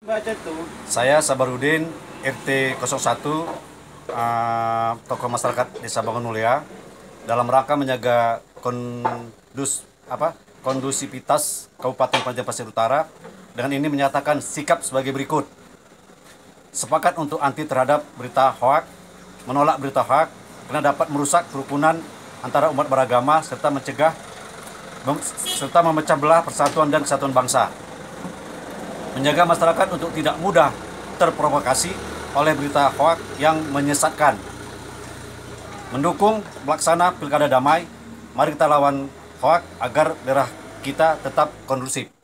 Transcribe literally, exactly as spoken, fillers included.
Saya Sabarudin, R T nol satu, uh, tokoh masyarakat Desa Bangun Mulia, dalam rangka menjaga kondus apa kondusivitas Kabupaten Penajam Pasir Utara. Dengan ini menyatakan sikap sebagai berikut: sepakat untuk anti terhadap berita hoak, menolak berita hoak karena dapat merusak kerukunan antara umat beragama serta mencegah serta memecah belah persatuan dan kesatuan bangsa. Menjaga masyarakat untuk tidak mudah terprovokasi oleh berita hoak yang menyesatkan. Mendukung pelaksana pilkada damai, mari kita lawan hoak agar daerah kita tetap kondusif.